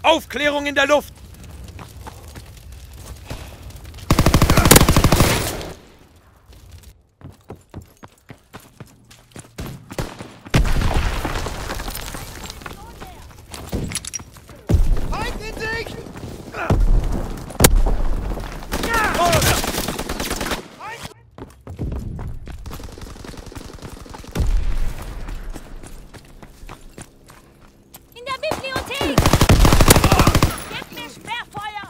Aufklärung in der Luft! Feind in Sicht! In der Bibliothek! Gebt mir Sperrfeuer!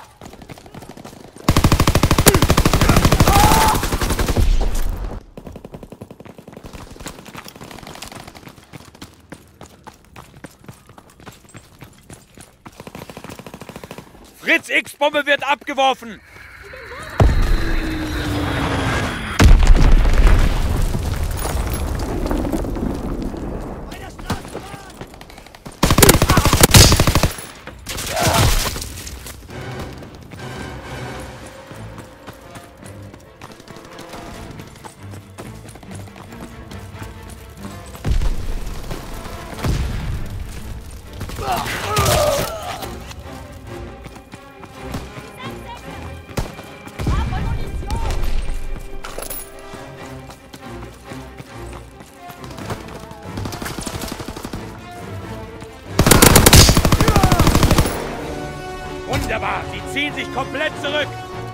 Fritz X-Bombe wird abgeworfen! Bei der Straßenbahn! Habe Munition! Wunderbar! Sie ziehen sich komplett zurück!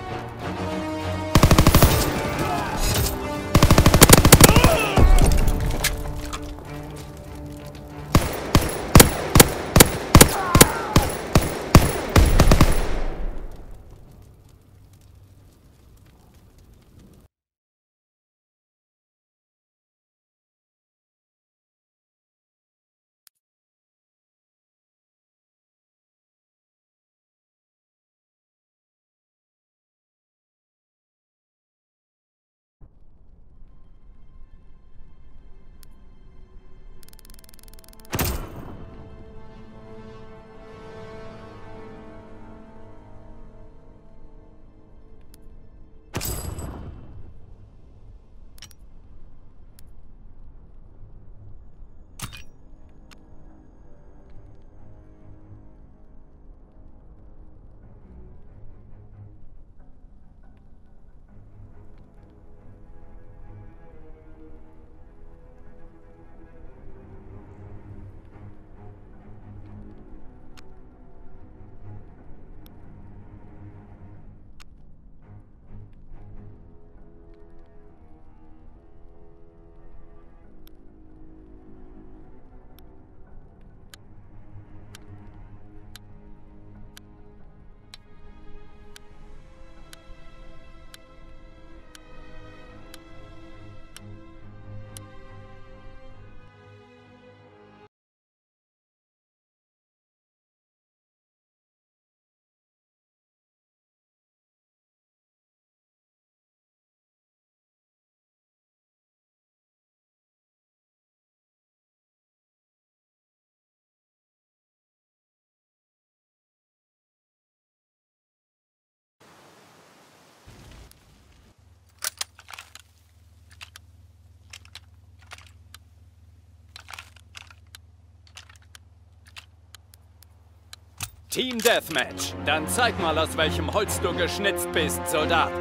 Team Deathmatch. Dann zeig mal, aus welchem Holz du geschnitzt bist, Soldat.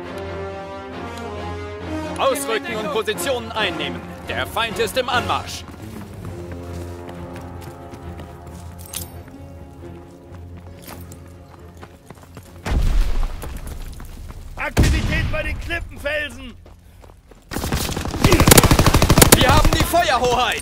Ausrücken und Positionen einnehmen. Der Feind ist im Anmarsch. Aktivität bei den Klippenfelsen! Wir haben die Feuerhoheit.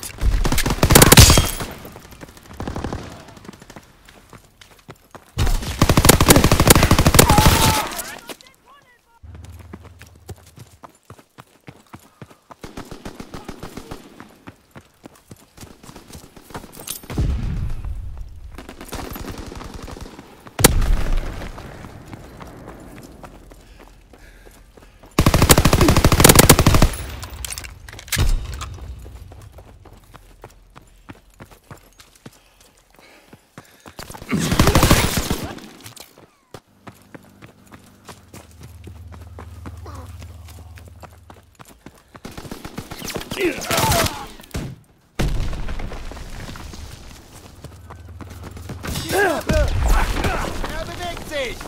sich!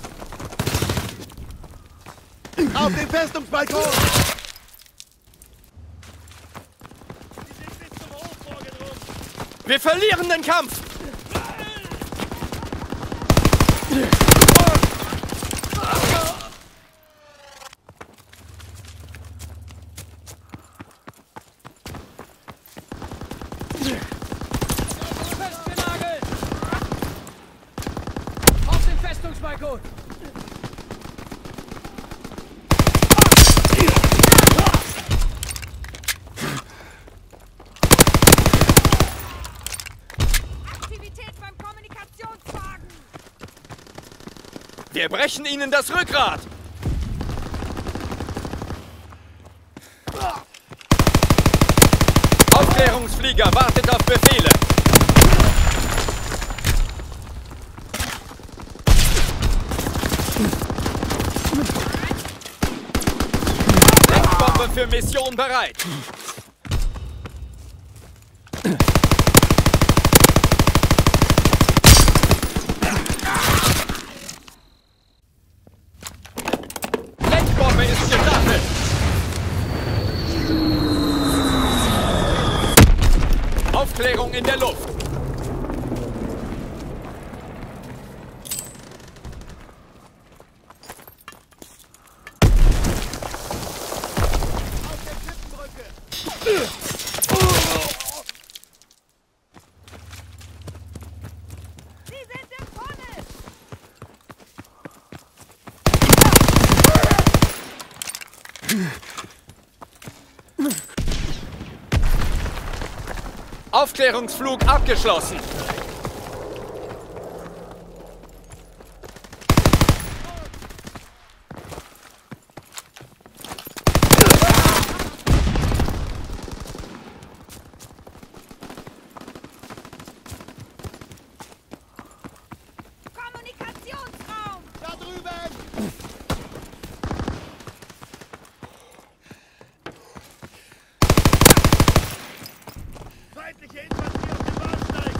Auf den Festungsbalkon! Sie sind bis zum Hof vorgedrungen. Wir verlieren den Kampf! Festgenagelt! Auf den Festungsbalkon! Aktivität beim Kommunikationswagen! Wir brechen ihnen das Rückgrat! Aufklärungsflieger wartet auf Befehle! Deckbombe für Mission bereit! Deckbombe ist gestartet! Aufklärung in der Luft! Auf der Klippenbrücke! Sie sind im Tunnel! Aufklärungsflug abgeschlossen! Kommunikationsraum! Da drüben! Feindliche Infanterie auf dem Bahnsteig.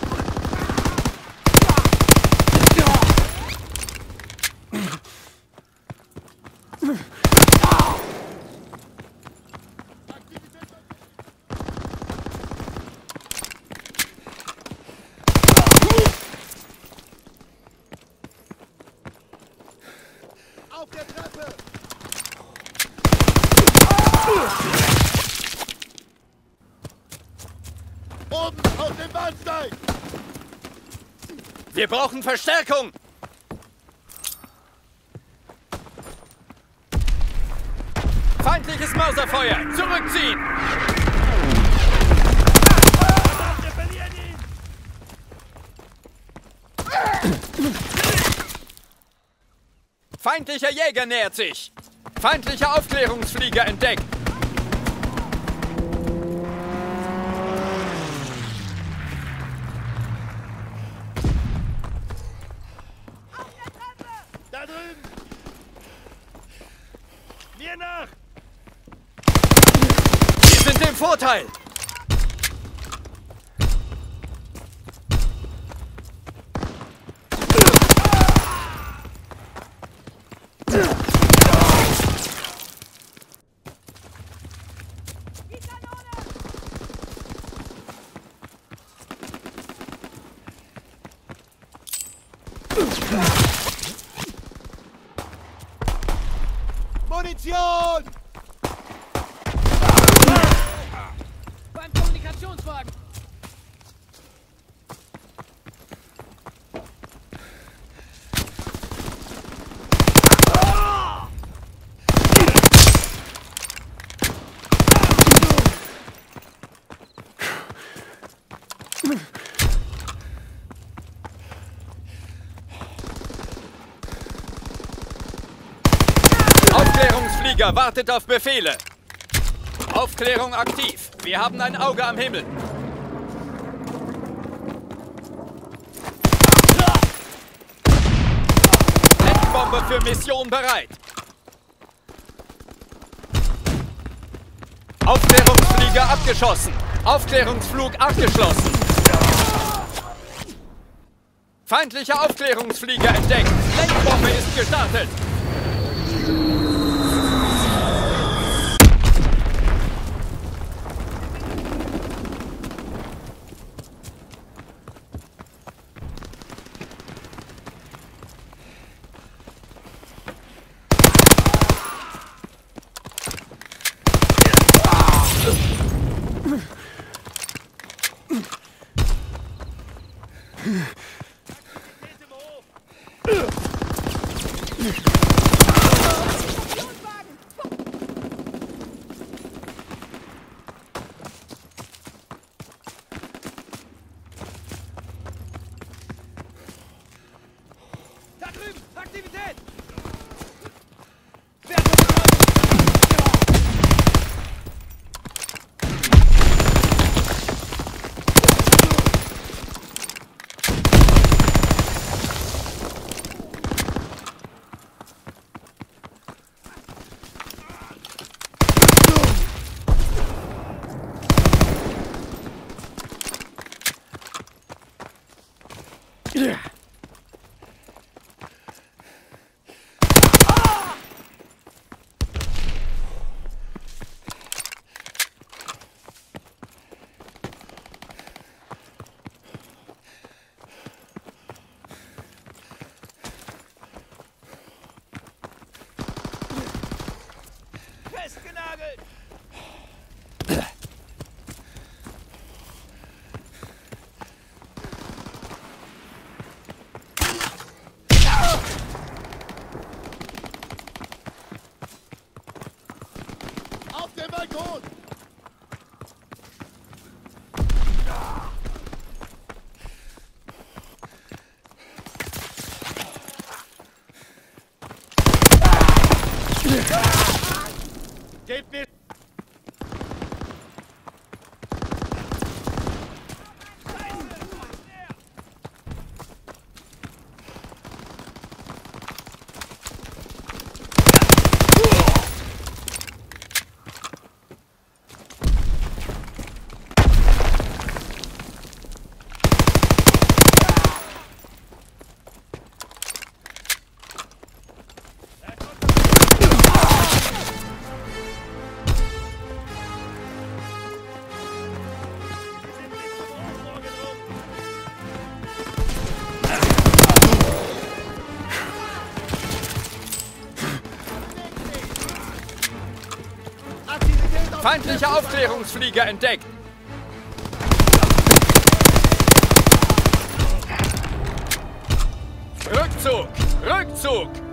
Auf der Treppe! Oben auf dem Bahnsteig! Wir brauchen Verstärkung! Feindliches Mauserfeuer! Zurückziehen! Wir verlieren ihn. Feindlicher Jäger nähert sich! Feindlicher Aufklärungsflieger entdeckt! Da drüben. Mir nach. Wir sind im Vorteil! Die Kanone! Munition! Beim Kommunikationswagen! Aufklärungsflieger wartet auf Befehle! Aufklärung aktiv! Wir haben ein Auge am Himmel! Deckbombe für Mission bereit! Aufklärungsflieger abgeschossen! Aufklärungsflug abgeschlossen! Feindliche Aufklärungsflieger entdeckt. Lenkbombe ist gestartet. Da drüben! Aktivität! Festgenagelt! Auf dem Balkon! Gebt mir... Feindliche Aufklärungsflieger entdeckt. Rückzug! Rückzug!